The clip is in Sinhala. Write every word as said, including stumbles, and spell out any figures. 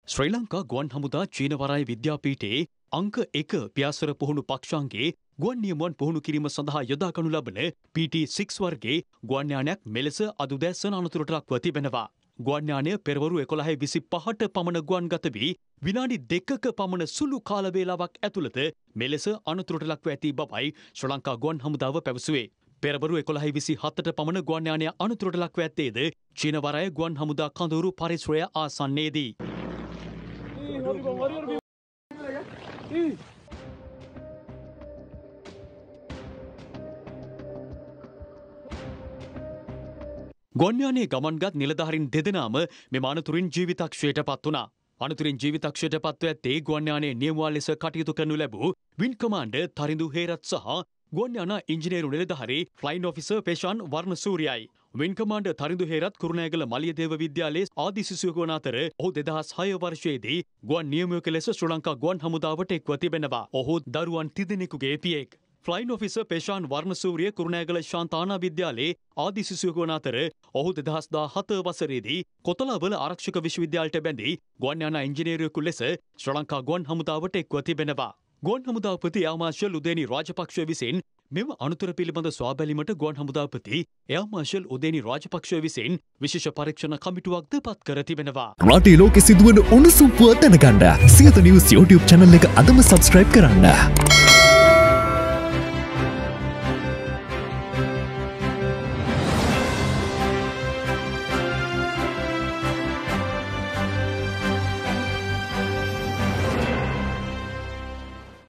ශ්‍රී ලංකා ගුවන් හමුදා චීන වරාය විද්‍යාපීඨයේ අංක එක පියාසර පුහුණු පක්ෂාංගයේ ගුවන් නියමුවන් පුහුණු කිරීම සඳහා යොදා ගනු ලබන පී ටී සික්ස් වර්ගයේ ගුවන් යානයක් මෙලෙස අද උදෑසන අනතුරට ලක්ව තිබෙනවා. ගුවන් යානය පෙරවරු එකොළහ විසිපහට පමණ ගුවන්ගත වී විනාඩි දෙකක පමණ සුළු කාල වේලාවක් ඇතුළත මෙලෙස අනතුරට ලක්ව ඇති බවයි ශ්‍රී ලංකා ගුවන් හමුදාව පැවසුවේ. පෙරවරු එකොළහ විසිහතට පමණ ගුවන් යානය අනතුරට ලක්ව ඇත්තේද චීන වරාය ගුවන් හමුදා කඳවුරු පරිශ්‍රය ආසන්නයේදී. ගුවන් යානයේ ගමන්ගත් නිලධාරීන් දෙදෙනාම මෙම අනතුරින් ජීවිතක්ෂයට පත් වුණා. අනතුරින් ජීවිතක්ෂයට පත්ව ඇත්තේ ගුවන් යානයේ නියමුවා ලෙස කටයුතු කරනු ලැබූ වින් කමාන්ඩර් තරිඳු හේරත් සහ ගුවන් යාන ඉංජිනේරු නිලධාරී ෆ්ලයින් ඔෆිසර් පේෂාන් වර්ණසූරියයි. වින් කමාන්ඩර් තරිඳු හේරත් කුරුණෑගල මලියදේව විද්‍යාලයේ ආදි සිසුවෙකු වන අතර ඔහු දෙදහස් හය වර්ෂයේදී ගුවන් නියමුවෙකු ලෙස ශ්‍රී ලංකා ගුවන් හමුදාවට එක්ව තිබෙනවා. ඔහු දරුවන් තිදෙනෙකුගේ පියෙක්. ෆ්ලයින් ඔෆිසර් පේෂාන් වර්ණසූරිය කුරුණෑගල ශාන්තානා විද්‍යාලයේ ආදි සිසුවෙකු වන අතර ඔහු දෙදහස් දාහත වසරේදී කොතලාවල ආරක්ෂක විශ්වවිද්‍යාලයට බැඳී ගුවන් යාන ඉංජිනේරුවෙකු ලෙස ශ්‍රී ලංකා ගුවන් හමුදාවට එක්ව තිබෙනවා. ගුවන් හමුදාපති එයා මාර්ෂල් උදේනි රාජපක්ෂ විසින් මෙම අනතුර පිළිබඳ සොයා බැලීමට ගුවන් හමුදාපති එයා මාර්ෂල් උදේනි රාජපක්ෂ විසින් විශේෂ පරීක්ෂණ කමිටුවක්ද පත් කර තිබෙනවා. රටේ ලෝකෙ සිදුවන උණුසුම් පුවත් දැනගන්න සියත නිවුස් YouTube channel එක අදම subscribe කරන්න.